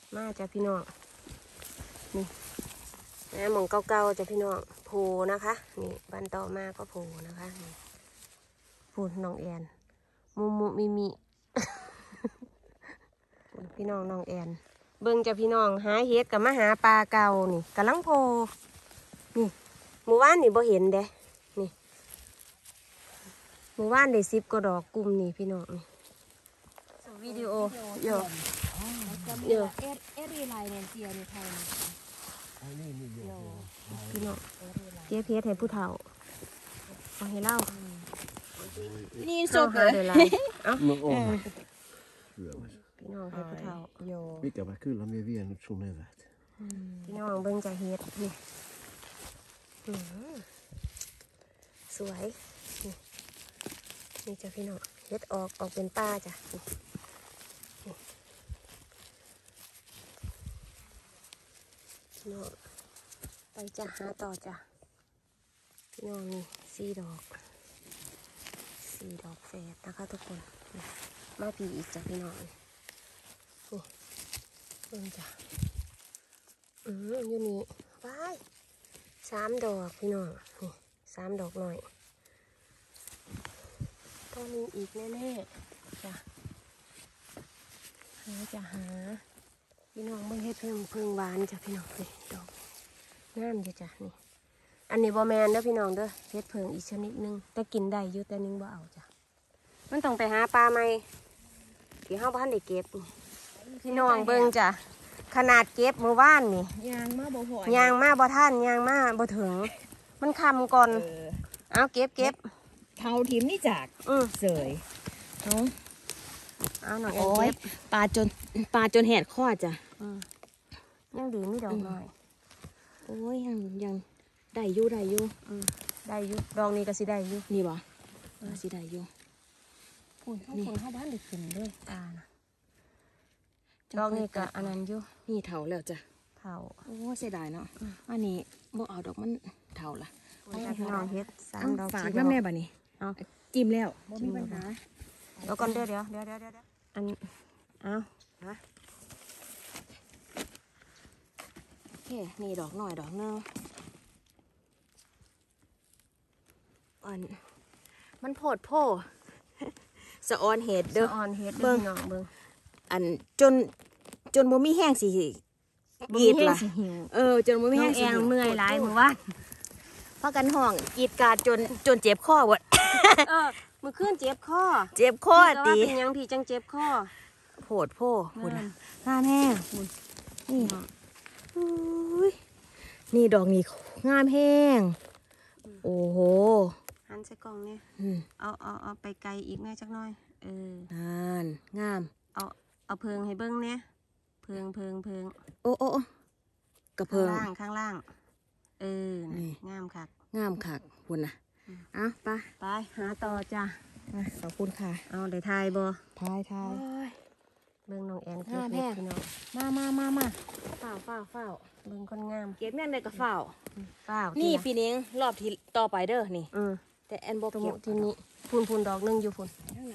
มาจ้ะพี่น้องนี่หม่องเก่าๆจ้ะพี่น้องโพนะคะนี่บันต่อมาก็โพนะคะนี่พูดน้องแอนมุมิ พี่น้องน้องแอนเบิ่งจ้ะพี่น้องหาเฮ็ดกับมาหาปลาเก่านี่กำลังโพนี่หมู่บ้านนี่บ่เห็นเด้นี่หมู่บ้านได้10 กว่าดอกกลุ่มนี่พี่น้องนี่วิดีโอเยอะเยอะเอรีไลน์เนี่ยเสียในไทยพี่น้องเจ๊เพชรให้ผู้เฒ่าเอาให้เล่านี่สดเลยเอ้าพี่น้องให้ผู้เฒ่า Mikä mä kyllä mä vienyt sun evät. พี่น้องเบิ่งจะเฮ็ดนี่สวยนี่จ้ะพี่น้องเฮ็ดออกเป็นป้าจ้ะพี่น้องไปจ้ะหาต่อจ้ะพี่น้องนี่4 ดอกแฝดนะคะทุกคนมาปีอีกจ้ะพี่น้องนี่เบิ่งจ้ะอยู่นี่ว้าย3 ดอกพี่น้องนี่3 ดอกหน่อยต้องมีอีกแน่ๆจ้ะหาพี่น้องเบิ่งเฮ็ดเพิ่งหวานจ้ะพี่น้องนี่ดอกงามจ้ะจ้ะนี่อันนี้บ่แมนเด้อพี่น้องเด้อเฮ็ดเพิ่งอีกชนิดนึงแต่กินได้อยู่แต่นึงบ่เอาจ้ะมันต้องไปหาปลาใหม่ที่เฮาบ่ทันได้เก็บพี่น้องเบิ่งจ้ะขนาดเก็บเมื่อวานนี่ยางมาบ่พอยางมาบ่ทันยางมาบ่ถึงมันคำก่อนเอาเก็บเท้าทิมนี่จากเสยเอาหน่อยเก็บปลาจนแหดข้อจ้ะยังดีไม่ดอกหน่อยโอ้ยยังได้อยู่ได้อยู่ดอกนี้ก็สิได้อยู่นี่บ่สิได้อยู่คุณเข้าบ้านได้ขึ้นด้วยปลานะดอกนี้ก็อันนั้นอยู่นี่เถาแล้วจ้ะเถาโอ้เสียดายเนาะอันนี้บ่เอาดอกมันเถาละพี่น้องเฮ็ด3 ดอกฝากน้ำแม่บ่นี่จิ้มแล้วบ่มีปัญหาแล้วก่อนเดี๋ยวอันเอาฮะโอเคนี่ดอกหน่อยดอกนึงมันโพดโพสะออนเห็ดเด้อเบิ่งน้องเบิ่งอันจนบ่มีแห้งสิกีดล่ะจนบ่มีแห้งสิเมื่อยหลายมื้อว่าพากันห้องกีดกาดจนเจ็บคอเบิดมื้อคืนเจ็บคอติเป็นหยังพี่จังเจ็บคอโพดโพพุ่นน่ะงามแห้งนี่นี่ดอกนี้งามแห้งโอ้โหหันใส่กล่องเนี่ยเอาไปไกลอีกแม่จักหน่อยนั่นงามเอาเพิงให้เบิ้งเนี่ยเพิงโอ้กระเพิงข้างล่างงามคักคุณนะไปหาต่อจ้ะขอบคุณค่ะเอาได้ทายบ่ทายเบิ้งน้องแอนเก็บเล็กพี่น้องมาเฝ้าเบิ้งคนงามเก็บแม่นได้กับเฝ้านี่ปีนี้รอบที่ต่อไปเด้อนี่แต่แอนบอกเก็บทีนี้พูนดอกนึงอยู่พูน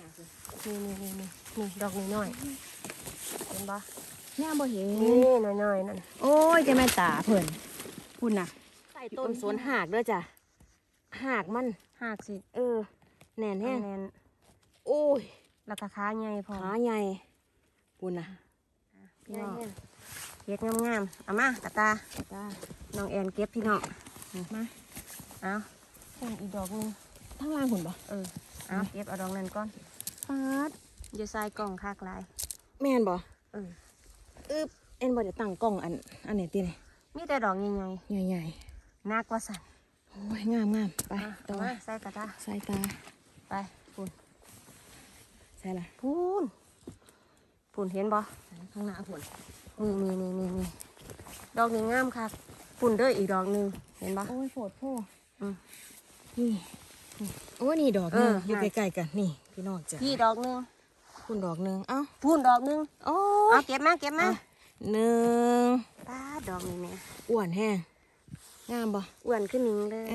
นี่ดอกน้อยเห็นปะย่าบ่เห็นนี่น้อยนั่นโอ้ยจะแม่ตาเพิ่นพุ่นน่ะใต้ต้นสวนหากเด้อจ้ะหากสิแน่นแห้งโอ้ยแล้วก็ขาใหญ่พอขาใหญ่พุ่นน่ะพี่น้องเก็บงามๆเอามาตาน้องแอนเก็บพี่น้องมาเอาอีกดอกนึงทั้งล่างหุ่นบ่เอาเก็บเอาดอกนั้นก่อนอย่าใส่กล่องคากลายแม่นบ่เอ็นบ่จะตั้งกล่องอันไหนตีนี่มีแต่ดอกใหญ่นักว่าสั่นโอ้ยงามไปต่อใส่กระตาใส่ตาไปพูนใส่ละพูนเห็นบ่ข้างหน้าพูนนี่ดอกนี้งามค่ะพูนเด้ออีกดอกนึงเห็นบ่โอ้ยโผดโผนี่โอ้นี่ดอกนึงอยู่ใกล้ๆกันนี่พี่น้องจ้ะพี่ดอกนึงพูนดอกนึงพูนดอกนึงโอ้เก็บมา 1 ป้าดอกนี้แม่อ้วนแห้งงามบ่อ้วนขึ้นนิ่งเลย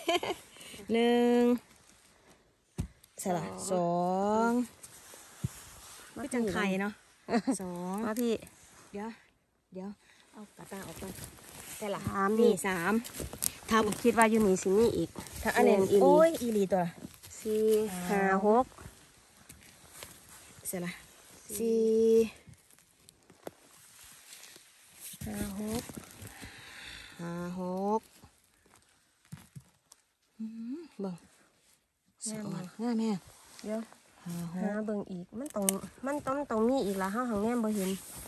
1สละ2พี่จังไข่เนาะ2 มาพี่เดี๋ยวเดี๋ยวเอากระตาออกไปแต่ละ 3 นี่นี่ 3ถ้าคิดว่าอยู่นี่สิมีอีกถ้าอันนี้แม่นอีหลีโอ้ยอีหลีตัวละ 4 5 6 เสร็จละ 4 5 6 5 6เบิ่งสะอ่อนงามแม่เดี๋ยว 5 หาเบิ่งอีกมันต้องมีอีกละเฮาหังแนมบ่เห็น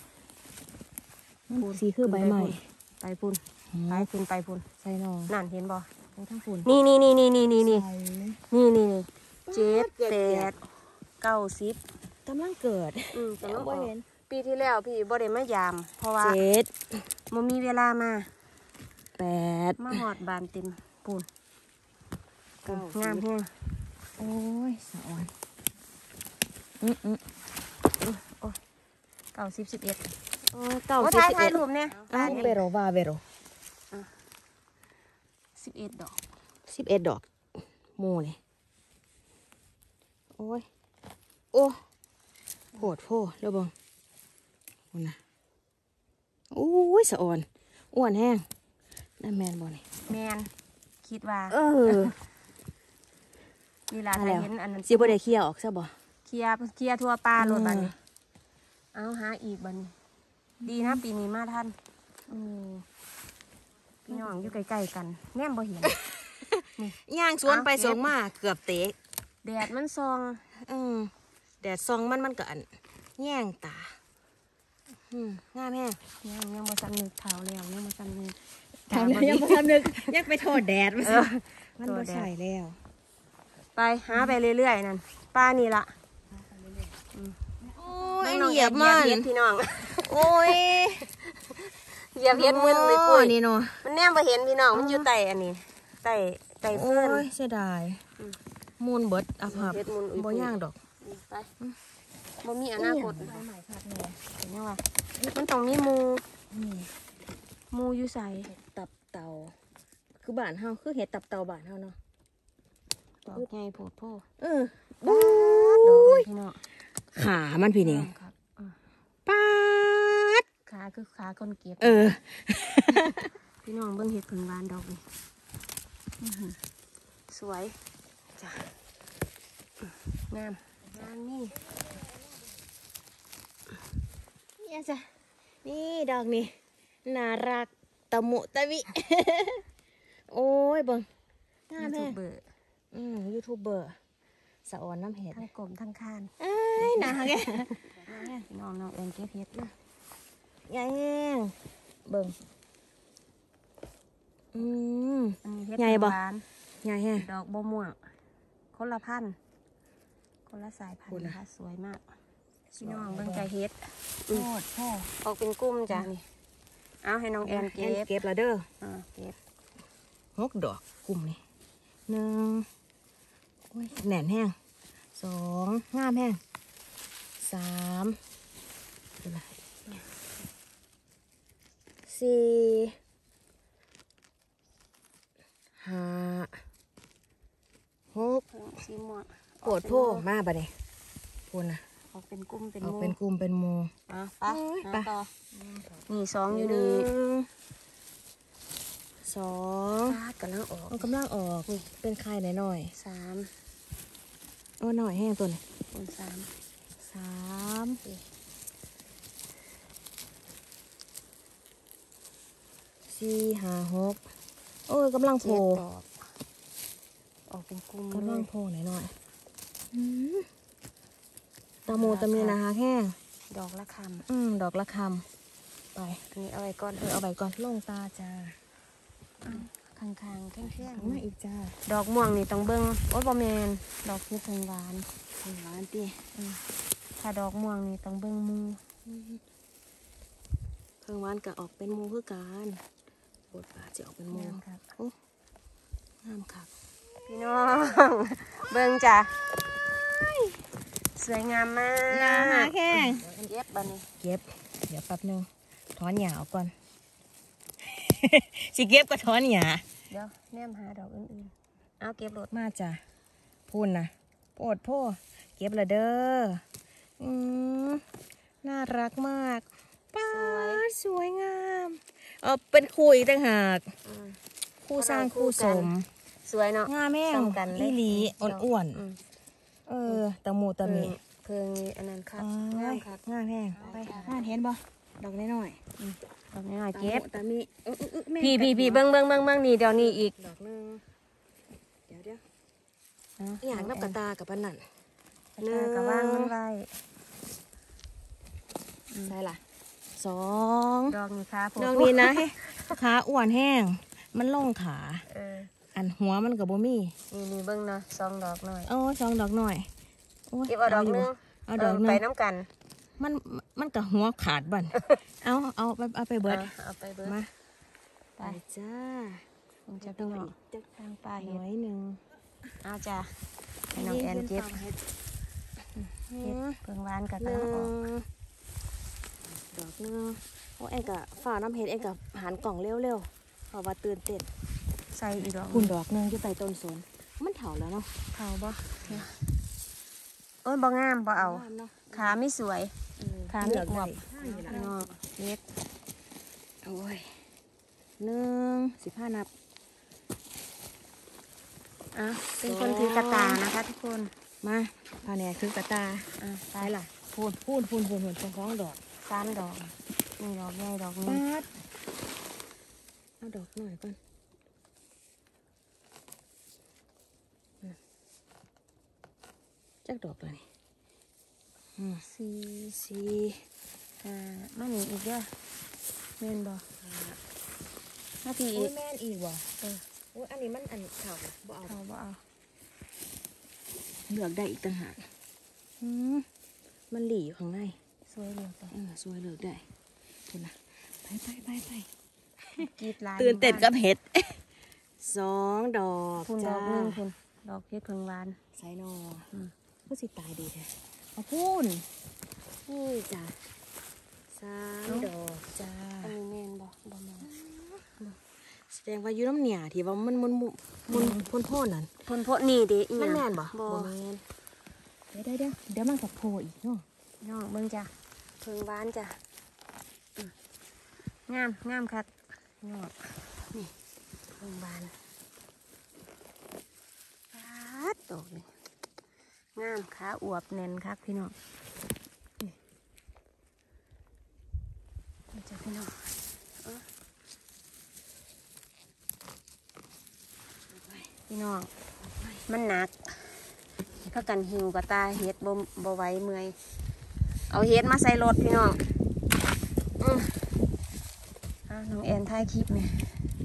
6สีคือใบใหม่ไปพุ่นไปพุ่นไปพุ่นใส่นองนั่นเห็นบ่ไปทั้งฝุ่นนี่นี่นี่นี่นี่นี่นี่ใส่นี่7 8 9 10 กำลังเกิดกำลังอบ่อกเห็นปีที่แล้วพี่บ่ได้มายาม เพราะว่า 7 บ่มีเวลามา 8 มาหอดบานเต็มปูนงามแฮงโอ้ยสะอ่อน 90 11 โอ้ยเก้าโอ้สิบถ่ายสิบถ่าเอ็ยดรูปเนี่ยอ้าวเบโรว่าเบโร 11 ดอก 11 ดอกหมูนี่โอ้ยโอ้โหดโพเดี๋ยวเบิ่งมันนะโอ้ยสะอ่อนอ้วนแห้งนั่นแมนบ่นี่แมนคิดว่า นี่ล่ะมาถ้าแล้วเห็นอันนั้นสิบ่ได้เคี่ยวออกซะบ่เคลียร์ทั่วปลาโลดบัดนี้เออเอาหาอีกบัดนี้ดีนะปีนี้มาทันพี่น้องอยู่ใกล้ๆกันแนมบ่เห็นย่างสวนไปเอาสวนมาเกือบเตะแดดมันซองแดดส่องมันก็อันแย่งตา งามแห้งยังบ่ทันนึกเท้าแล้วยังบ่ทันนึกทำแล้วยังบ่ทันนึกยังไปโทษแดดมันมันบ่ใช่แล้วไปหาไปเรื่อยๆนั่นป้านี่ละโอ้ยน้องเหยียบมันเหยียบพี่น้องโอ้ยเหยียบเฮ็ดมึนเลยปุ้ยนี่เนาะมันแนมบ่เห็นพี่น้องมันอยู่ใต้อันนี้ใต้โอ้เพื่อนยเสียดายมูลเบิดอับหับเฮ็ดมูลอุ้ยบ่ย่างดอกไปบ่มีอนาคตใหม่คักแน่เห็นยังวะมันต้องมีหมูอยู่ใส่ตับเต่าคือบ้านเฮาคือเห็ดตับเต่าบ้านเฮาเนาะดอกใหญ่โพดโพบู๊ดอกยพี่น้องขามันพี่นี่ครับป๊าดขาคือขาคนเก็บเออพี่น้องเบิ่งเห็ดผึ่งบานดอกนี่อื้อหือสวยจ้ะงามนี่เนี่ยจ้ะนี่ดอกนี่น่ารักตะมุตะวิ โอ้ยเบิ่งงามยูแม่ทูบเบอร์ยูทูบเบอร์สะออนน้ำเห็ดทั้งกลมทั้งคานเอ้ยน่ารักแกพี่น้องเอ็นเก็บเห็ดเลยใหญ่แห้งเบิ่งอันนี้เห็ดใหญ่บ่ผึ่งบานใหญ่แห้งดอกบัวม่วงคนละพันธุ์คนละสายพันคุณธุ์น่ะนะคะสวยมากพี่น้องเบิ่งใจเฮ็ดโคตรพ่อออกเป็นกลุ่มจ้ะนี่เอาให้น้องแอนเก็บเก็บละเด้อเก็บ 6 ดอกกลุ่มนี่1โอ้ยแน่นแห้ง2งามแห้ง3ดูละ4 5 6 สีม่วงโกดโพมาบัดนี้พูนนะออกเป็นกลุ่มเป็นเอาหมู่เป็นกลุ่มเป็นหมู่ไปไปต่อนี่สองอยู่หนี่นึ่งสองกำลังออกมันกำลังออกเป็นไข่หน่อยสามๆโอ้หน่อยแห้งตัวนี้คูณสาม 3 4 5 6โอ้ยกำลังโผเจ็ล่ดดอกออกเป็นกลุ่มกำเลลังยโผล่หน่อยๆตะมูตะมีนะคะแห้งดอกละคดอกละคำไปำอันนี้เอาไว้ก่อนเอาไปก่อนลงตาจ้าข้างๆแข้งมาอีกจ้าๆดอกม่วงนี่ต้องเบิ่งโอ้ยบ่แมนดอกเห็ดผึ่งหวานหวานตีถ้าดอกม่วงนี่ต้องเบิ่งหมูเพิ่งหวานก็ออกเป็นหมูคือกันบทบาทจะออกเป็นหมูงามครับงามคักพี่น้อง เบิ่งจ้ะสวยงามมากแข้งเย็บบันนี้เก็บ เดี๋ยวแป๊บนึงถอนหญ้าออกก่อน สิเก็บก็ถอนหญ้าเดี๋ยวแนมหาดอกอื่นๆเอาเก็บรถมาจ้ะพูนนะโปดโพเก็บละเด้อน่ารักมากป้าดสวยงามเป็นคู่อีกต่างหากคู่สร้างคู่สมสวยเนาะงามแม่งซ้ำกันเลยอีหลีอ้วนอืมตะมูตะมีเพิ่งอันนั้นค่ะงามค่ะงามแห้งไปงามเห็นบ่ดอกน้อยดอกน้อยๆๆเก็บตะมีแม่พี่เบิ่งนี่เดี๋ยวนี้อีกดอกนึงเดี๋ยวอยากนับกระตากับปันนั่นกระว่างมันไว้ใช่ล่ะสองดอกนี้ค่ะผมดอกนี้นะขาอ้วนแห้งมันลงขาเอออันหัวมันกับบ่มีนี่เบิ่งเนาะ2 ดอกหน่อยสองดอกหน่อยโยเก็บเอาดอกนึงเอาดอกนึงไปน้ำกันมันกับหัวขาดบั่น เอาไปเบิดเอาไปเบิดมาไปจ้าคงจะพี่น้องทางป่าหเห็น่ดอยหนึ่งเอาจ้ะให้น้องแอนเก็บเห็ดเพิ่งหวานกับกำลังออกดอกนึงโอ้เอ็งกับฝ่าน้ำเห็ดเอ็งกับหันกล่องเร็วๆเพราะว่าตื่นเต้นใส่อีกดอกคุณดอกนึงอยู่ใต้ต้นสนมันเถาแล้วเนาะเผาบ่โอ้ยบ่งามบ่เอางามเนาะขาไม่สวย ขาไม่อวบพี่พี่น้องเฮ็ดโอ้ย15 นับอ่ะเป็นคนถือกระตานะคะทุกคนมาพาแหนคือกระตาอ่ะไปไปล่ะพูนฟ้องดอก 3 ดอกนี่ดอกใหญ่ดอกนึงปัดเอาดอกหน่อยก่อนจักดอกเลยนี่สี่มาหนีอีกเด้อแม่นบ่มาพี่โอ้อียกแม่นอีกว่ะโอ้ยอันนี้มันอันเข่าบ่เอาเขาบ่เอาเลือกได้อีกต่างหากมันหลีอยู่ข้างในสวยเดียวแต่สวยเลือกได้คุณนะไปกรีดลายตื่นเต้นกับเห็ด 2 ดอกคุณดจ้าอกนึงคุณดอกเฮ็ดเพิ่งหวานใส่นอก็สิตายดีแท้เอาพูนนี่จ้ะ3 ดอกจ้าอันนี้แม่นบ่บ่แม่นแสดงว่าอยู่น้ำเหนียที่ว่ามันพ่นนั่นพ่นโพนี่เด้อีหมัยันงแม่นบ่บ่แม่นเดี๋ยวมันกับโผล่อีกเนาะน้องเบิ่งจ้ะเพิ่งหวานจ้ะงามคักน้องนี่เพิ่งหวานปัดดอกนี่งามขาอวบแน่นคักพี่น้องนี่จ้ะพี่น้องพี่น้องมันหนักถ้ากันหิวกับตาเฮ็ดบ่ไหวเมื่อยเอาเฮ็ดมาใส่รถพี่น้องน้องแอนถ่ายคลิปเนี่ย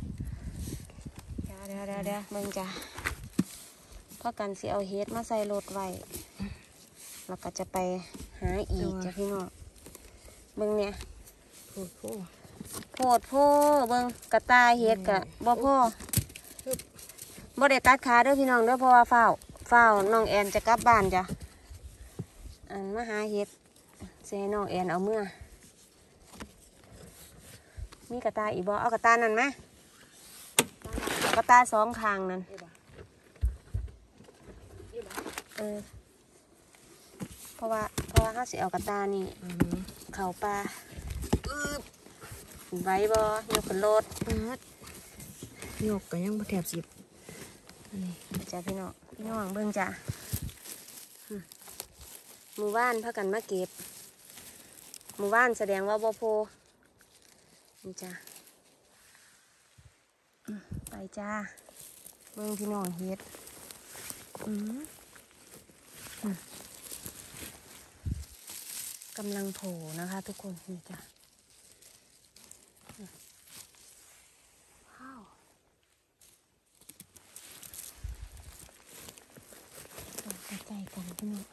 เดี๋ยวเบิ่งจ้ะถ้ากันสิเอาเฮ็ดมาใส่รถไว้แล้วก็จะไปหาอีกจ้ะพี่น้องเบิ่งเนี่ยโอ้โหโพดโพเบิ่งกระต่ายเฮ็ดกะบ่พอบ่ได้ตัดขาเด้อพี่น้องเด้อเพราะว่าฝ้าวน้องแอนจะกลับบ้านจ้ะอันมาหาเฮ็ดสิให้น้องแอนเอาเมื่อมีกระต่ายอีกบ่เอากระต่ายนั่นไหมเอากระต่าย2ข้างนั่นเพราะว่าเขาสิเอากระต่ายนี่เข้าป่าไว้บ่ยกขึ้นรถยกก็ยังบ่แทบสิบจ้ะพี่น้องเบิ่งจ้ะหมู่บ้านพากันมาเก็บหมู่บ้านแสดงว่าบ่โพนี่จ้ะไปจ้าเบิ่งพี่น้องเฮ็ดกำลังโผล่นะคะทุกคนนี่จ้ะว้าวใกล้ๆกันพี่น้อง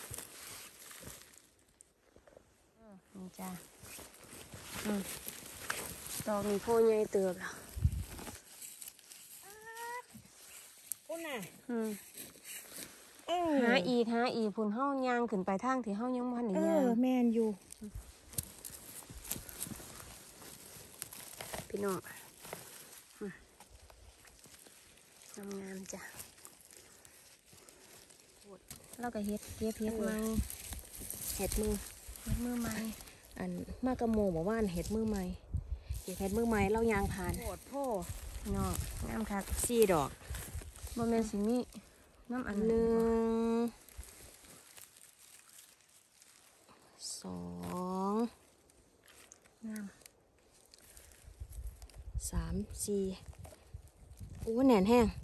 นี่จ้ะดอกนี้โพใหญ่เติบแล้วคุณน่ะหาอีกพุ่นเฮาย่างขึ้นไปทางที่เฮายังบ่ทันได้ย่างแม่นอยู่พี่น้องงามจ้ะแล้วก็เก็บเฮ็ดใหม่เห็ดมือเฮ็ดมือใหม่อันมากระโมบอกว่าอันเห็ดมือใหม่เก็บเห็ดมือใหม่เรายางผ่านโหดโพเนาะงามคัก 4 ดอกบ่แม่นสิมีน้ำอัน 1 นึง 2 งาม 3 4โอ้แน่นแห้ง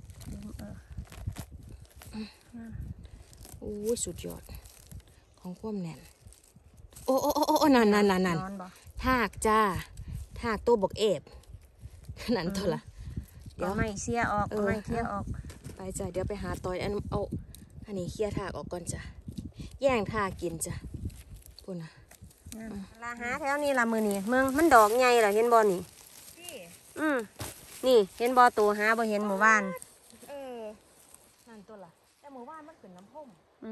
งามโอ้สุดยอดของความแน่นโอ้โอ้โอ้โอ้นั่นนอนบ่ทากจ้าทากตัวบอกเอฟนั่นตัวละเดี๋เดี๋ยยว วไม่เสียออกไม่เคลียร์ออกไปจ้ะเดี๋ยวไปหาตอยอันนี้เคลียร์ทากออกก่อนจ้ะแย่งทากกินจ้ะพูดนะลาหาแถวนี้ละมือนี่เมืองมันดอกใหญ่เหรอเห็นบ่นี่นี่เห็นบ่ตัวหาบ่เห็นหมู่บ้านนั่นตัวละแต่หมู่บ้านมันขึ้นน้ำพุ่ม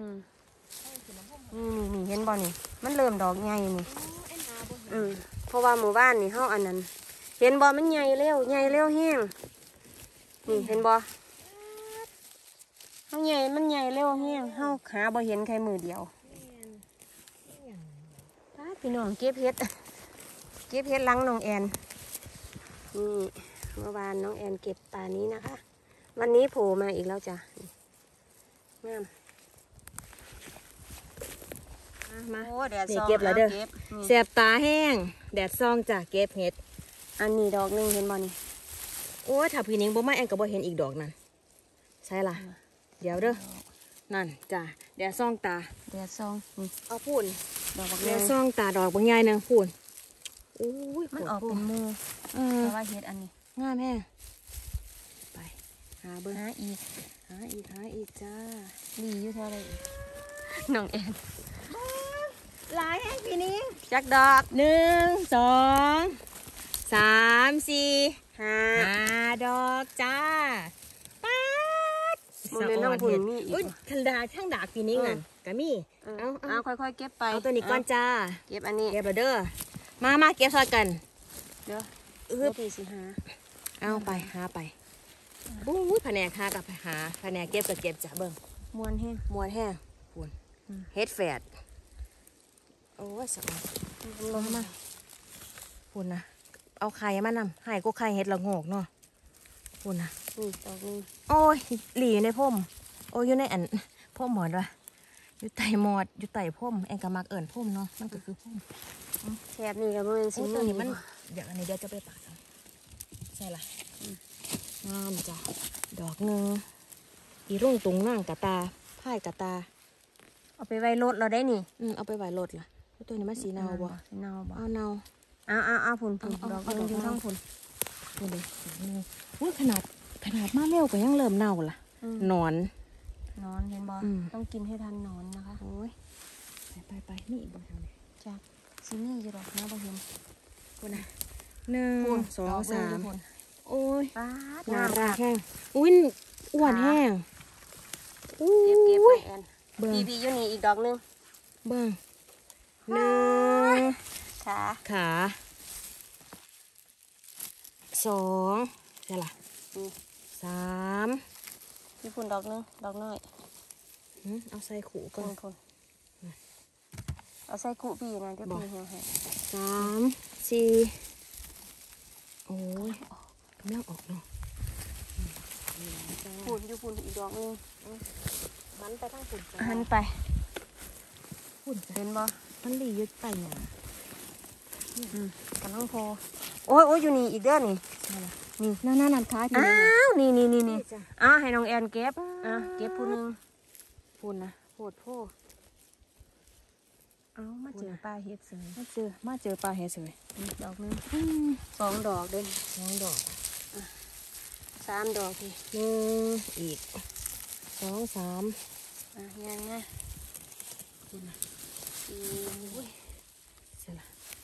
นี่เห็นบ่นี่มันเริ่มดอกใหญ่นี่เอ็นหาบ่เห็นเพราะว่าหมู่บ้านนี่เฮาอันนั้นเห็นบ่มันใหญ่เร็วแห้งนี่เห็นบ่เฮาใหญ่มันใหญ่เร็วแห้งเฮาหาบ่เห็นแค่มือเดียวพี่น้องเก็บเห็ดหลังน้องแอนนี่เมื่อวานน้องแอนเก็บป่านี้นะคะ วันนี้โผล่มาอีกแล้วจ้ะงามมาโอ้แดดนี่ซองเก็บแล้วเด้อแสบตาแห้งแดดซองจ้ะเก็บเห็ดอันนี้ดอกหนึงเห็นบ่นี่โอ้ยถ้าพี่นิ้งบ่มาแอนก็บ่เห็นอีกดอกนั่นใช่ล่ะเดี๋ยวเด้อนั่นจ้ะแดดซองตาแดดซองนี่เอาพูนดอกบักแดแดดงซองตาดอกบางใหญ่นึงพูนโอ้ยมันออกเป็นหมูเออแต่ว่าเห็ดอันนี้งามแห้งไปหาเบิ่งหาอีกหาอีกจ้าดีอยู่เท่าไรอีกน้องแอนหลายแห้งพี่นิ้งจักดอก 1 2 3 4 หา 5 ดอกจ้าป๊าดโมเมนต์น้องผุนมีอีอุ้ยกทันดาช่างดากปีนี้นั่นก็มีเอาค่อยๆเก็บไปเอาตัวนี้ก่อนจ้าเก็บอันนี้เก็บเด้อมาเก็บซอยกันเดี๋ยวอึเดี๋ยบวพี่สิหาเอาไปหาไปบุ้ยแผนกหากับหาแผนกเก็บกับเก็บจ้ะเบิ่งมวนแห้งมวนแห้งพูนอืมเฮ็ดแฝดโอ้ยสะอาดลงมาพูนนะเอาไข่มานำให้ก็ไข่เฮ็ดละโงกเนาะพูนนะนี่ดอกนึงโอ้ยหลีอยู่ในพ่มโอ้ยอยู่ในอันพ่มหมอดวะอยู่ไต่หมอดอยู่ไต่พ่มแองกะมักเอิ่นพ่มเนาะมันก็คือพ่มแถบนี้กับโมเมนต์สิโอ้ยตัวนี้มันเดี๋ยวอันนี้เดี๋ยวจะไปปาดเอาใช่ละงามจ้ะดอกหนึ่งอีรุ่งตุงนั่งกะตาพ่ายกะตาเอาไปไว้รถเราได้นี่เอาไปไหวรถล่ะตัวนี้มันสีเนาบ่สีเนาบ่เอาเนาเอาผุนเอาดอกเอานึงดอกอยู่เนาทั้งผุนนี่เลยอุ้ยขนาดมาเร็วก็ยังเริ่มเน่าล่ะหนอนนอนเห็นบ่อืมต้องกินให้ทันนอนนะคะโอ้ยไปนี่อีกบ่ทางนี้จากซีนี่อยู่ดอกนะบ่เห็นคนน่ะ1 2 3โอ้ยป้าดน่ารัรักแห้งอุ้ยอ้วนแห้งอุ้เก็บยไปแอนเบิ่งบีอยู่นี่อีกดอกนึงเบิ่งหนึ่งขาขา2ใช่ล่ะนี่ 3 พี่พุ่นดอกนึงดอกน้อยเอาใส่ขู่ก่พุ่อนนพุ่นเอาใส่กุพี่นะเดี๋ยวพี่เหี่ยวให้ 3 4โอ้ยกำลังออกเนาะพุ่นอยู่พุ่นอีกดอกนึงมันไปทั้งฝุ่นหันไปฝุ่นเห็นบ่มันหลียึดไปหยังกำลังโพโอ้ยอยู่นี่อีกเด้อนี่นี่นั่นค้าที่อ้านี่วนี่จ้ะให้น้องแอนเก็บเก็บผู้หนึงฝุ่นนะโหดโพเอามาเจอปลาเฮ็ดเสยมาเจอปลาเฮเสยอีกดอกนึง2 ดอกเด้น 2 ดอก 3 ดอกพี่ 1อีก2 3 ยังนะฝุ่นนะสี่ใช่ละ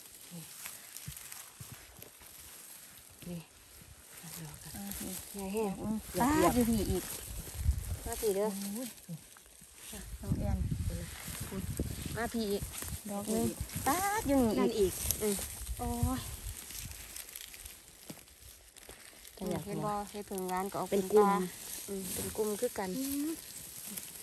นี่ดอกกันนี่ใหญ่แห้งปลาอยู่พี่อีกมาพี่เด้อน้องแอนมาพี่อีกดอกนึงปลาอยู่นี่นั่นอีกอีกโอ้ยแต่อยากเห็นหัวบ่เฮ็ดผึ่งร้านก็ออกเป็นปกลุ่มลาเป็นกลุ่มคือกัน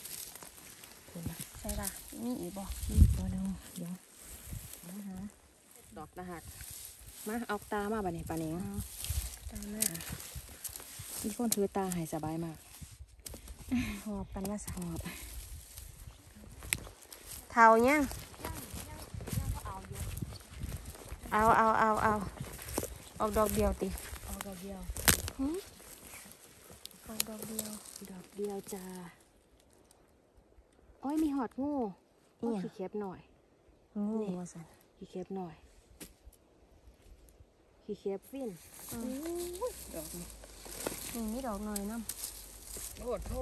ฝุ่นนะใช่ล่ะมีอีกบ่ตัวนึงเดี๋ยวหาอกนะฮะมาเอาตามาบัดนี้ปาเนียงตามมามีคนถือตาให้สบายมากหอบกันละสาหอบเท่ายังเอาออกดอกเดียวติเอาดอกเดียวออกดอกเดียวดอกเดียวจ้าโอ้ยมีหอดงูอีหยังขี้เข็บหน่อยงูว่าสันขี้เข็บหน่อยขี้เข็บฟินดอกนี้นี่ดอกหน่อยน้โอ้โห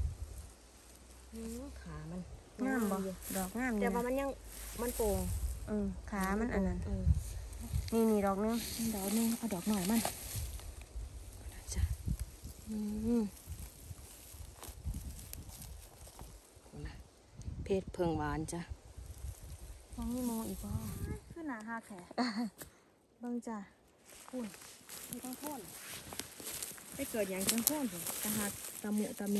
ขามันำงามบ่ดอกงามแต่นี่ว่านะมันยังมันโป่งขามันอันนั้นเออนี่ดอกนึงดอกนึงเอาดอกหน่อยมันจ้ะเพชรเพิงหวานจ้ะมองนี่โมอีกบ่ขึ้นหนาห้าแขเบิ่งจ้ะพูนไม่ต้องพ่นไปเกิดอย่างจังพ่นสิตาหักตาหมุตามิ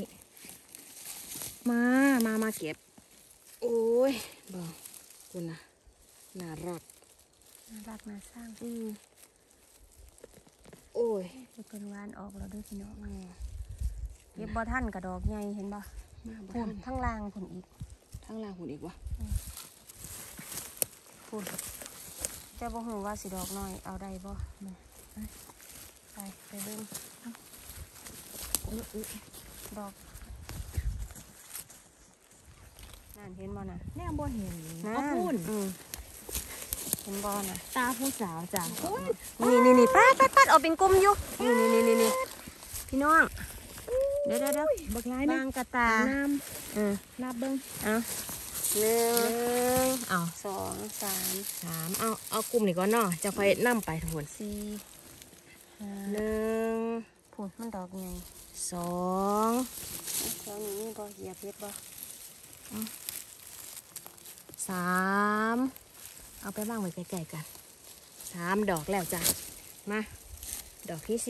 มาเก็บ โอ้ยเบิ่งคุณนะน่ารักน่ารักน่าสร้างโอ้ยจะเป็นวานออกแล้วด้วยพี่น้องอืมเก็บบ่ท่านกับดอกใหญ่เห็นบ่มาบ้าพุ่นนทั้งล่างพุ่นอีกทั้งล่างหุ่นอีกวะพุ่นเจ้าบ่ฮู้ว่าสิดอกน้อยเอาได้บ่มาไปเบิ่งดอกนั่นเห็นบ่น่ะแน่บ่เห็นนั่เอานพูนเห็นบ่น่ะตาผู้สาวจ้ะนี่ปัดเอาเป็นกลุ่มอยู่นี่พี่น้องเดี๋ยวบักร้ายบานะงกระตาน้เออำนับเบิ้งเอาหนึ่งเอาสองสาม 3เอากลุ่มนี่ก่อนเนาะจะค่อยนำไปทั้งหมดสี่ห้า 1 พุ่นมันดอกใหญ่ 2 แถวนี้มีบ่เหยียบเพชรบ่ 3เอาไปบ้างไว้ใกล้ๆกัน3ดอกแล้วจ้ะมาดอกที่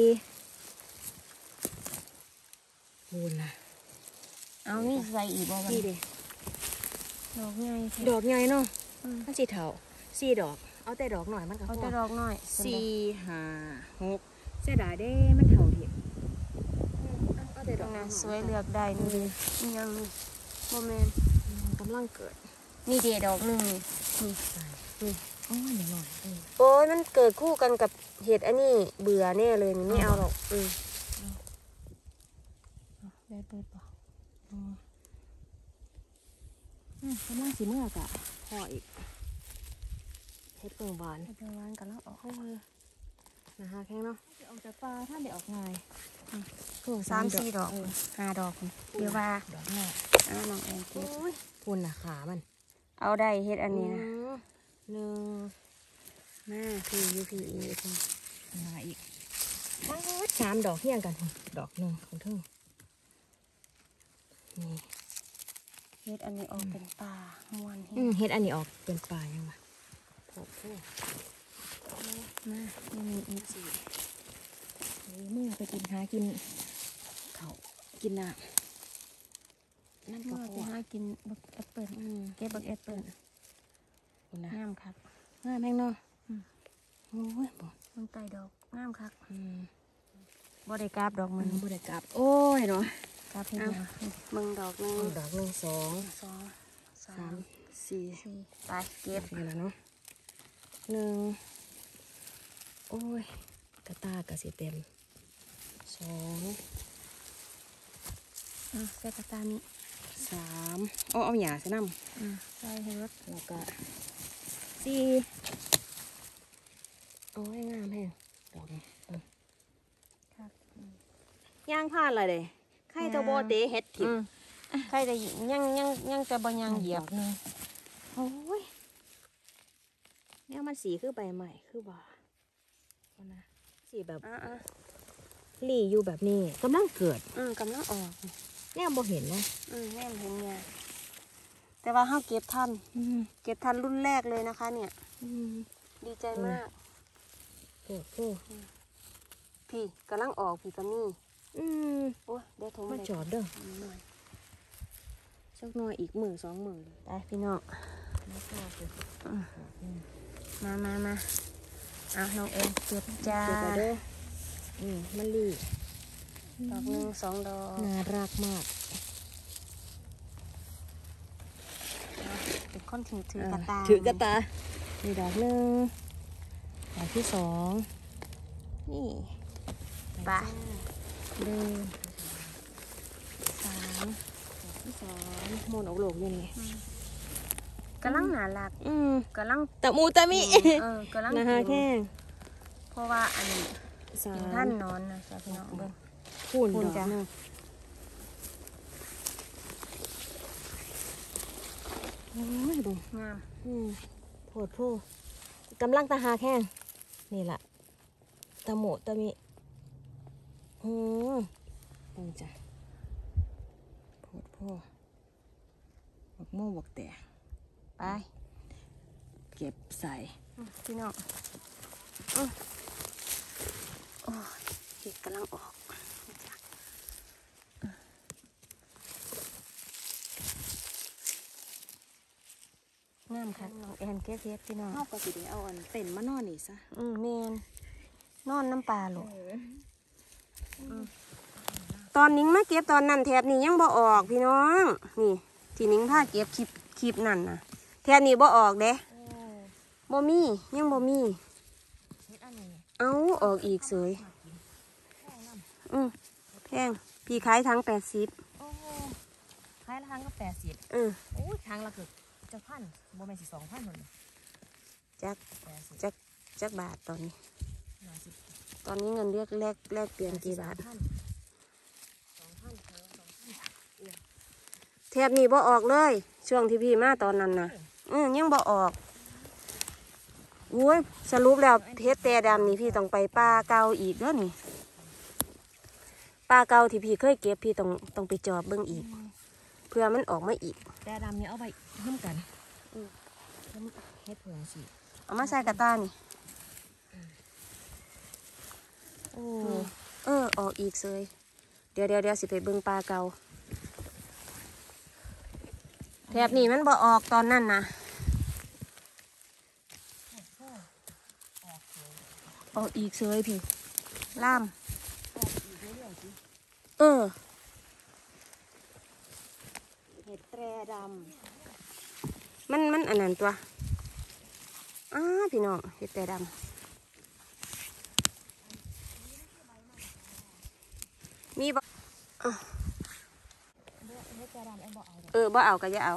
4พูนนะเอามีใส่อีกบ่บัดนี่นี้เด้ดอกใหญ่ดอกใหญ่เนาะมันสิเท่า4ดอกเอาแต่ดอกหน่อยมันก็พเอาอแต่ดอกน้อย 4 5 6เสียดายเด้มันเท่าเทียมเอาแต่ดดออก กหน่นั้อยนสวยเลือกได้นี่นี่ยังนี่บ่แม่นกำลังเกิดนี่เดดอกหนึงนี่โอ้ยหน่อยโอ้ยมันเกิดคู่กันกับเห็ดอันนี้เบื่อแน่เลยนี่ไม่เอาหรอกได้เปิดบ่กำลังสีเมื่อกะพออีกเฮ็ดเปิงหวานเดี๋ยววานกันแล้วออกโอ้ยนะฮะแข้งเนาะออกจากปลาถ้าได้ออกง่าย 3-4 ดอก5 ดอกเดี๋ยวว่าดอกหน่อยเอาน้องแอนเก็บพูนน่ะขามันเอาได้เฮ็ดอันนี้นะหนึ่งมาพี่ยูพีอีกมาอีก3 ดอกเฮียงกันดอกหนึ่งของเทิงนี่เฮ็ดอันนี้ออกเป็นป่าม่วนเฮ็ดเฮ็ดอันนี้ออกเป็นปลายังวะโอ้โหมานี่อีกมือไปกินหากินเขากินน้ำนั่นก็เมื่อพไปอหากินบักแอปเปิ้ลเก็บบักแอปเปิ้ลคุณนะงามคักงามแม่งเนาะโอ้ยบ่มันไต่ดอกงามคักอืมบ่ได้กราบดอกมัมัน นบ่ได้กลับ โอ้ยเนาะกราบเฮ็ดหยังมึงดอกหนึงดอกหนึ่งสองสองสาสาม มสี่สี่ไปเก็บนี่แล้วเนาะหนึ่งโอ้ยกระตากระสีเต็มสองใส่กระตานี้ 3เอาหยาใส่น้ใส่ให้รถำแล้วก็สี่โอ้ยงามแฮงดอกนี้ครับย่างพลาดอะไรเด้ไข่ตัวโบเตเฮ็ดถิบใครจะยังจะบ่ยังเหยียบนึงโอ้ยเนี่ยมันสีคือใบใหม่คือบ่าเอานะสีแบบอ่ะหลี่อยู่แบบนี้กำลังเกิดกำลังออกเนี่ยบ่เห็นนะแม่นเห็นไงแต่ว่าเฮาเก็บทัน เก็บทันรุ่นแรกเลยนะคะ เนี่ย ดีใจมากโอ้โหพี่กำลังออกพี่ก็มี โอ้ยได้ถุงมาได้จอดเด้อหน่อยสักหน่อยอีกมือ2 มือไปพี่น้องแล้วก็มาเอาน้องเอ็นเก็บจ้าเก็บไปเด้อมะลิดอกหนึ่งสองดอกน่ารักมากเป็นคนถือกระตาถือกระตานี่ดอกหนึ่งดอกที่สองนี่ไปเดินสามดอกที่สองโมนออกโลกอยังไงกำลังน่ารักกำลังตะมูตะมิกำลังนะฮะแค่เพราะว่าอันนี้สากินมท่านนอนนะจ้ะพี่น้องเบิ่งคูณคูณดอกจ้ะหนึ่งโอ้ยดูงามโผดโพกำลังตาหาแข้งนี่แหละตะโมตะมิเบิ่งจ้ะโผดโพบักโม่บักแต่ไปเก็บใส่พี่น้องโอ้ยเห็ดกำลังออกจ้ะงามค่ะน้องแอนเก็บเห็ดพี่น้องนอกก็สิได้เอาอันเต็นมานอนนี่ซะแมนนอนน้ำปลาลูกตอนนิ้งมาเก็บตอนนั้นแถบนี้ยังบ่ออกพี่น้องนี่ที่นิ้งพาเก็บคลิปนั่นนะแถบนี้บ่ออกเด้บ่มียังบ่มีเฮ็ดอันนี้เอาออกอีกเสยแพงพี่ขายทั้ง80 โอ้ขายละครั้งก็80โอ้ยครั้งละเกือบจะพันบ่แม่นสิ2,000หมดเลยจักบาทตอนนี้ ตอนนี้เงินแลกเปลี่ยนกี่บาทแถบนี้บ่ออกเลย ช่วงที่พี่มาตอนนั้นนะยังบ่ออกอุ้ยสรุปแล้วเฮ็ดแต่ดำนี่พี่ต้องไปป่าเก่าอีกเด้อนี่ป่าเก่าที่พี่เคยเก็บพี่ต้องไปจอบเบิ่งอีก เพื่อมันออกมาอีกแต่ดำนี่เอาไปร่วมกันเฮ็ดเผืองสิเอามาใส่กระตานี่โอ้ออกอีกเลยเดี๋ยวสิไปเบิ่งป่าเก่าแถบนี้มันบ่ออกตอนนั้นนะออกอีกเลยพี่ล่ามเห็ดแตรดมันอันนั้นตัวพี่น้องเห็ดแต่ดำมีบ่ำเห็ดแตรดำไอ้บ่เอาเด้อบ่เอาก็อย่าเอา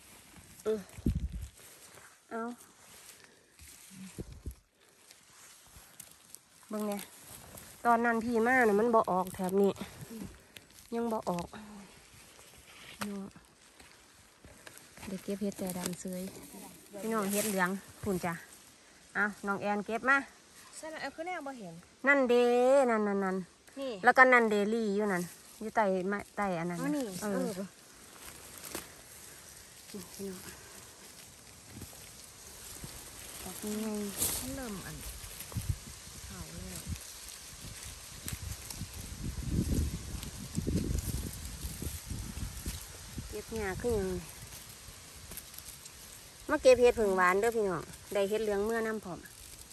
เอาเบิ่งเนี่ยตอนนั้นพี่มาเนี่ยมันบ่ออกแถบนี้ยังบ่ออกเนาะเดี๋ยวเก็บเห็ดแต่ดำเซยพี่น้องเห็ดเหลืองพุ่นจ้ะเอาน้องแอนเก็บมาใช่แล้วคือแนวบ่เห็นนั่นเด้นั่นนี่แล้วก็นั่นเดลี่อยู่นั่นอยู่ใต้ไม้ใต้อันนั้นอ๋อนี่พี่น้องดอกนี้ไงเริ่มอันเผาเลยเก็บหญ้าขึ้นยังมาเก็บเห็ดผึ่งหวานเด้อพี่น้องได้เห็ดเหลืองเมื่อน้ำผอม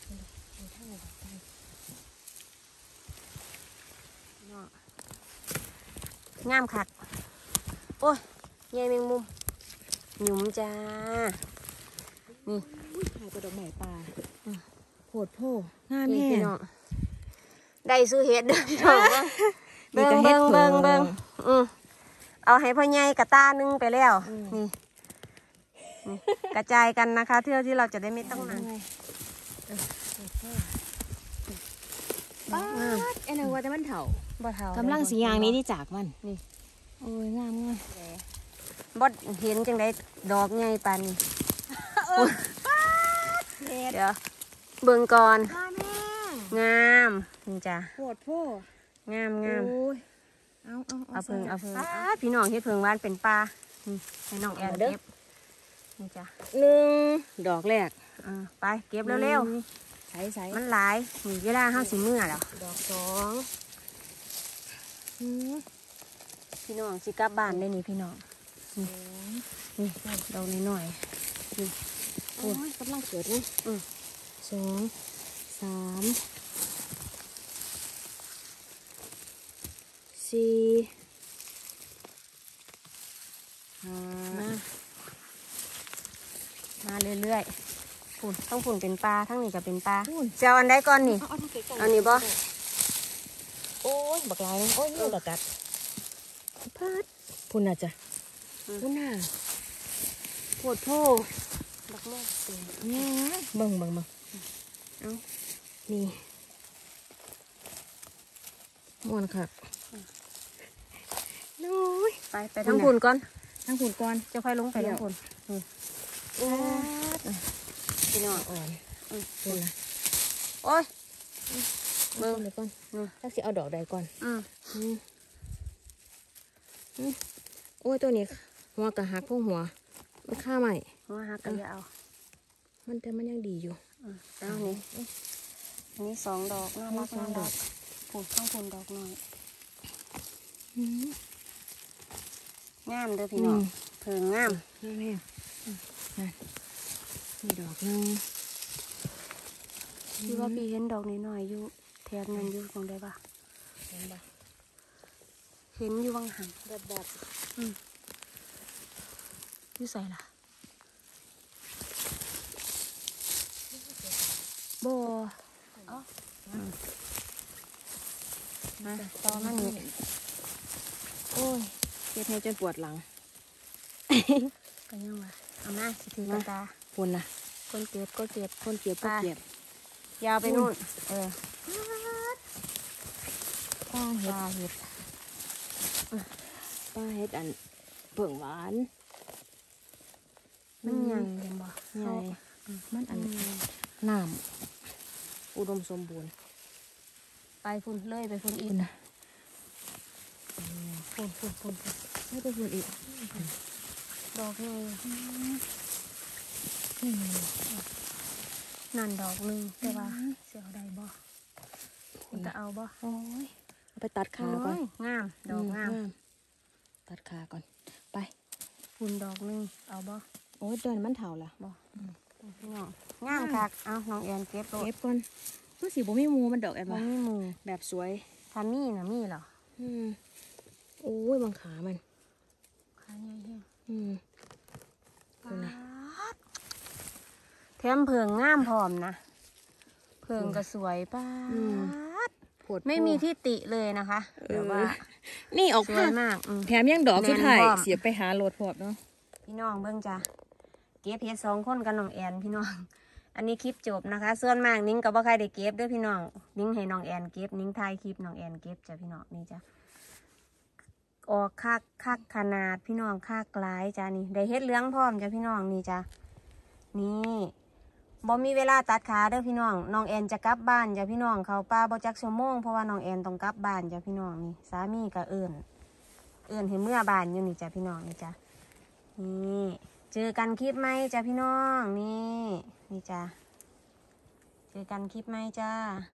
งามคักโอ้ยใหญ่แมงมุมหยุ่มจ้านี่ถ่ายกระดอกไม้ปลาโหดโพงามนี่แน่พี่น้องได้ซื้อเห็ดเด้อพี่น้องมีเบิ่งแต่เห็ดเบิ่งเพิ่งเอาให้พ่อใหญ่กระตานึงไปแล้วนี่กระจายกันนะคะเพื่อที่เราจะได้ไม่ต้องนานป้าดไอ้นายว่าแต่มันเถาบ่เท่ากำลังสียางนี้ที่จากมันนี่โอ้ยงามงามบ่เห็นจังไดดอกใหญ่ปานนี้เดี๋ยวเบิ่งก่อนงามแม่งามนี่จ้ะโหดโพงามโอ้ยเอาเพิ่งพี่น้องเฮ็ดเพิ่งหวานเป็นปลานี่ให้น้องแอนเก็บนี่จ้ะหนึ่งดอกแรกไปเก็บเร็วใส่ใส่ๆมันหลายนี่เวลาเฮาสิมื้อแล้วดอกสองพี่น้องสิกลับบ้านได้นี่พี่น้องนี่ดอกน้อยๆโอ้ยกำลังเกิดนี่ 2 3 4 มาเรื่อยๆฝุ่นทั้งฝุ่นเป็นปลาทั้งนี้ก็เป็นปลาจะเอาอันใดก่อนนี่อันนี้บ่โอ้ยบักลายโอ้ยบักกัดพัดพุ่นน่ะจ้ะพุ่นน่ะโพดโพบักโม่เต็มเนี่ยเบิ่งเอานี่ม่วนค่ะน้อยไปทั้งฝุ่นก่อนทั้งฝุ่นก่อนจะค่อยลงไปทั้งฝุ่นโอ้ยพี่น้องอ่อนพุ่นน่ะโอ้ยเบิ่งเดี๋ยวก่อนถ้าสิเอาดอกใดก่อนโอ้ยตัวนี้หัวกระหักพวกหัวมันฆ่าใหม่ว่าหักก็อย่าเอาแต่มันยังดีอยู่แล้วนี่อันนี้2 ดอกน่ารักน่ารักฝุ่นทั้งฝุ่นดอกหน่อยงามเด้อพี่น้องเพิ่งงามนั่นแม่นี่ดอกนึงพี่ว่าพี่เห็นดอกน้อยๆอยู่แถบนั้นอยู่ตรงใดบ้างเห็นปะเห็นอยู่บางหันแบบอยู่ใส่ล่ะบ่มาต่อมานี่โอ้ยเจ็บให้จนปวดหลังก็ยังว่าเอามาสิถือกระตาพุ่นน่ะคนเก็บก็เก็บคนเก็บก็เก็บยาวไปนู่นป้าเห็ดปลาเห็ดป้าเห็ดอันเปิ่งหวานมันใหญ่ยังบ่ใหญ่มันอันน้ำอุดมสมบูรณ์ไปฝุ่นเลยไปฝุ่นอีพุ่กนน่ะฝุ่นไม่ไปพุ่นอีกดอกเลยนั่นดอกหนึ่งแต่ว่าเสียวได้บ่จะเอาบ่โอ้ยเอาไปตัดขาก่อนงามดอกงามตัดขาก่อนไปฝุ่นดอกหนึ่งเอาบ่โอ้ยเดินมันเถ่าละบ่พี่น้องงามคักเอาน้องแอนเก็บโลดเก็บก่อนเพื่อสีบ่มีมูมันดอกแอบบ่มามีหมู่แบบสวยถ้ามีน่ะมีเหรอโอ้ยบางขามันขาใหญ่แฮงดูนะแถมเพิงงามพร้อมนะเพิงก็สวยป้าดปวดไม่มีที่ติเลยนะคะแบบว่านี่ออกสวผ้ายมากแถมยังดอกสุดท้ายแน่นพร้อมเสียไปหาโหลดพอบเนาะพี่น้องเบิ่งจ้ะเก็บเห็ด2 คนกับน้องแอนพี่น้อง อันนี้คลิปจบนะคะ ส่วนมากนิ้งกับบ่ใครได้เก็บเด้วยพี่น้องนิ้งให้น้องแอนเก็บนิ้งถ่ายคลิปน้องแอนเก็บจ้ะพี่น้องนี่จ้ะออกคักขนาดพี่น้องคักหลายจ้ะนี่ได้เห็ดเหลืองพร้อมจ้ะพี่น้องนี่จ้ะนี่บ่มีเวลาตัดขาเด้อพี่น้องน้องแอนจะกลับบ้านจ้ะพี่น้องเขาป่าบ่จักชั่วโมงเพราะว่าน้องแอนต้องกลับบ้านจ้ะพี่น้องนี่สามีก็เอิ้นให้เมื่อบ้านอยู่นี่จ้ะพี่น้องนี่จ้ะนี่เจอกันคลิปไหมจ้ะพี่น้องนี่จ้ะเจอกันคลิปไหมจ้า